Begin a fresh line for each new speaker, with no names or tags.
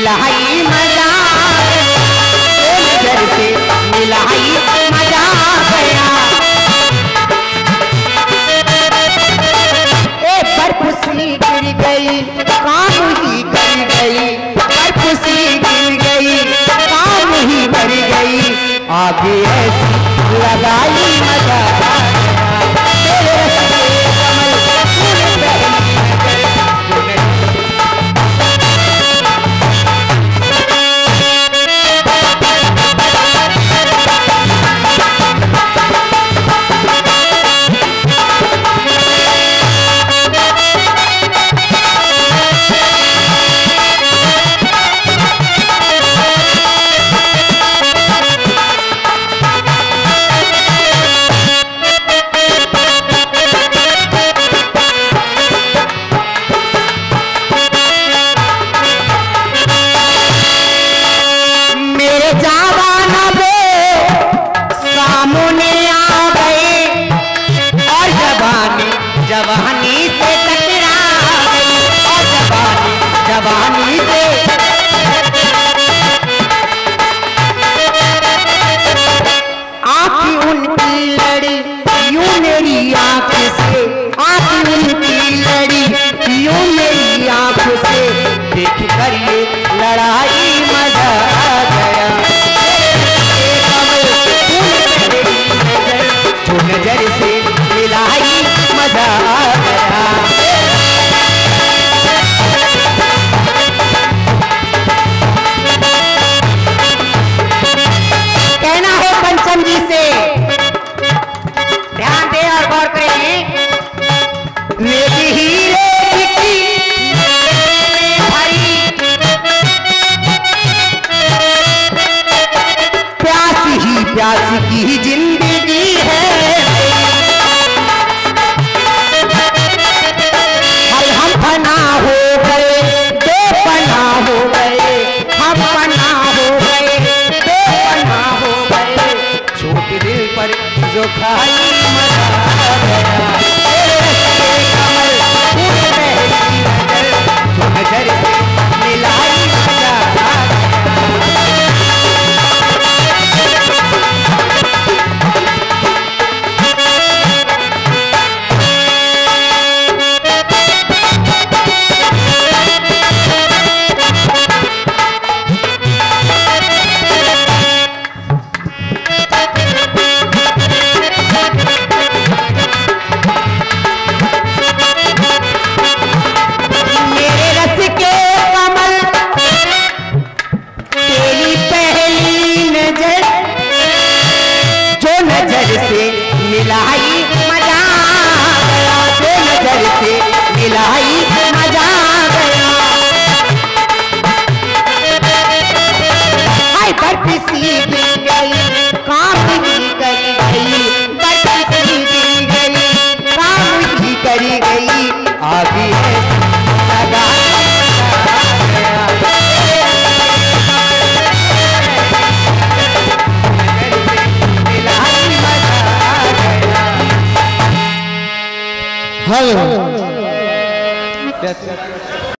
मिलाई मजा, नजर से मिलाई मजा गया। बर्फसी गिर गई काम ही कर गई, बर्फसी गिर गई काम ही कर गई। आगे ऐसी लगाई मजा तेरे कमल तूने पहली नजर। जवानी से टकरा गई और जवानी से आँखी उनकी लड़ी यूं मेरी आँख से, आँखी उनकी लड़ी यूं मेरी आँख से। देख कर ये लड़ाई मजा गया, जो नजर से मिलाई मजा गया। कहना है पंचम जी से, ध्यान दे और गौर करें। मेरी हीरे की भरी प्यास ही प्यास की जिंदगी है। फना हो गए बेपना हो गए, हम फना हो गए बेपना हो गए। छोटे दिल पर जो खाई मजा गया, कमल तूने पहली नजर, जो नजर से मिलाई मजा गया। से मिलाई मजा गया, जो नजर से मिलाई मजा गया। हाय बर्फसी गिर गई काम ही कर गई, बर्फसी गिर गई काम ही कर गई। आगे लगा
हेलो